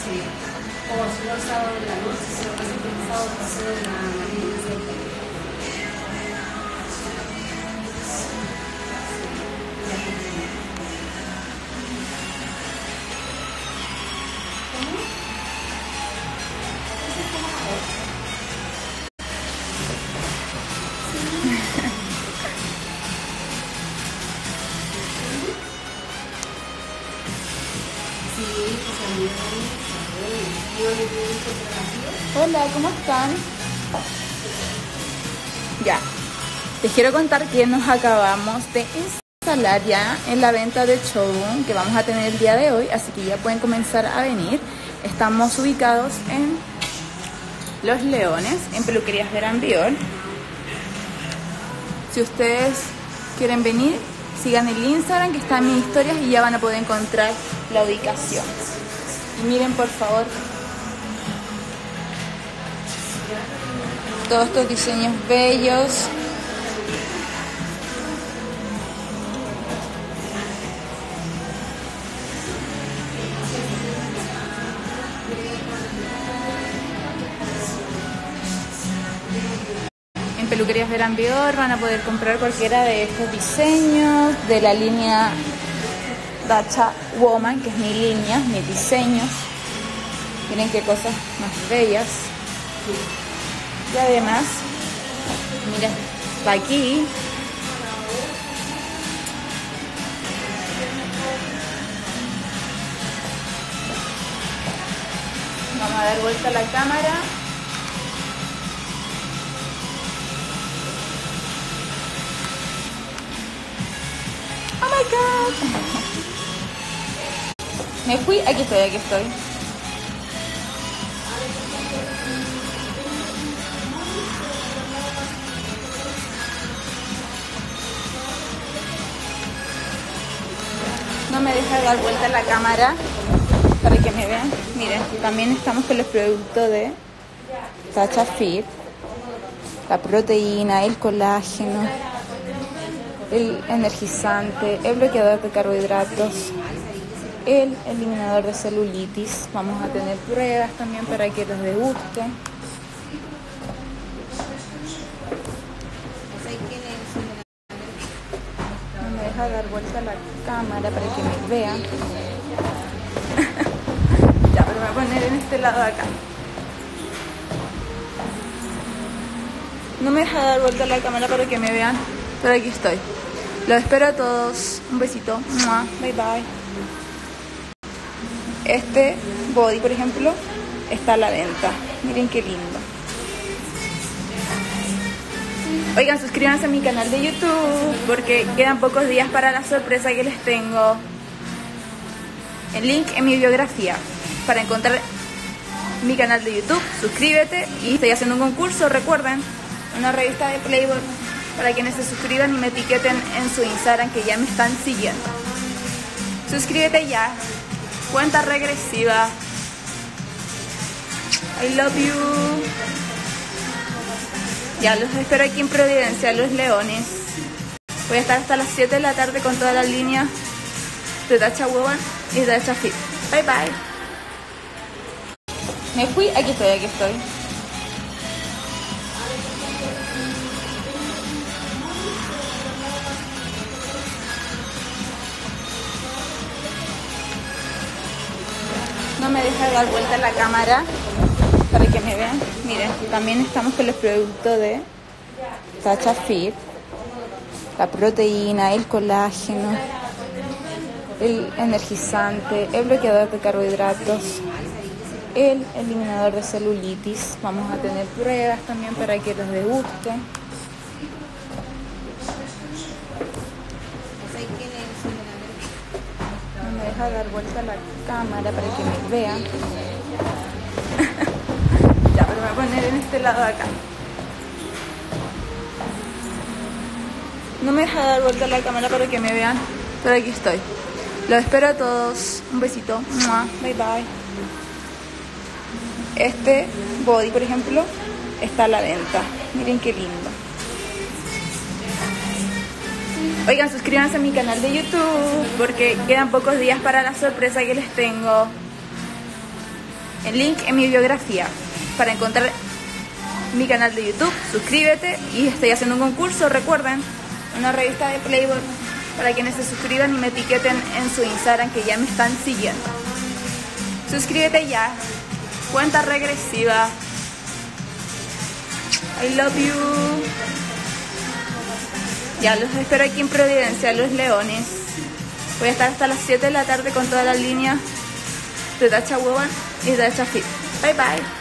O si no, el sábado de la noche, si lo presento el sábado pasado de la mañana. Hola, ¿cómo están? Ya, les quiero contar que nos acabamos de instalar ya en la venta de showroom que vamos a tener el día de hoy, así que ya pueden comenzar a venir. Estamos ubicados en Los Leones, en Peluquerías Gran Vior. Si ustedes quieren venir, sigan el Instagram que está en mis historias y ya van a poder encontrar la ubicación. Y miren por favor todos estos diseños bellos. En Peluquerías Gran Vior van a poder comprar cualquiera de estos diseños de la línea Dacha Woman, que es mi línea, mis diseños. Miren qué cosas más bellas. Y además, mira, está aquí. Vamos a dar vuelta a la cámara. Oh my god. Me fui, aquí estoy, aquí estoy. No me deja dar vuelta la cámara para que me vean. Miren, también estamos con los productos de Dacha Fit. La proteína, el colágeno, el energizante, el bloqueador de carbohidratos, el eliminador de celulitis. Vamos a tener pruebas también para que los degusten. No me deja dar vuelta la cámara para que me vean. Ya, pero me voy a poner en este lado de acá. No me deja dar vuelta la cámara para que me vean, pero aquí estoy. Los espero a todos. Un besito. Bye bye. Este body, por ejemplo, está a la venta. Miren qué lindo. Oigan, suscríbanse a mi canal de YouTube porque quedan pocos días para la sorpresa que les tengo. El link en mi biografía para encontrar mi canal de YouTube. Suscríbete. Y estoy haciendo un concurso, recuerden, una revista de Playboy, para quienes se suscriban y me etiqueten en su Instagram que ya me están siguiendo. Suscríbete ya. Cuenta regresiva. I love you. Ya los espero aquí en Providencia, Los Leones. Voy a estar hasta las 7 de la tarde con toda la línea de Dacha Woman y Dacha Fit. Bye bye. Me fui, aquí estoy, aquí estoy. No me deja dar vuelta la cámara para que me vean. Miren, también estamos con los productos de Dacha Fit. La proteína, el colágeno, el energizante, el bloqueador de carbohidratos, el eliminador de celulitis. Vamos a tener pruebas también para que los degusten. No me deja dar vuelta la cámara para que me vean. Ya, pero me voy a poner en este lado de acá. No me deja dar vuelta la cámara para que me vean, pero aquí estoy. Los espero a todos. Un besito. Bye bye. Este body, por ejemplo, está a la venta. Miren qué lindo. Oigan, suscríbanse a mi canal de YouTube porque quedan pocos días para la sorpresa que les tengo. el link en mi biografía para encontrar mi canal de YouTube. Suscríbete, y estoy haciendo un concurso, recuerden, una revista de Playboy, para quienes se suscriban y me etiqueten en su Instagram, que ya me están siguiendo. Suscríbete ya. Cuenta regresiva. I love you. Ya los espero aquí en Providencia, Los Leones. Voy a estar hasta las 7 de la tarde con toda la línea de Dacha Woman y Dacha Fit. Bye bye.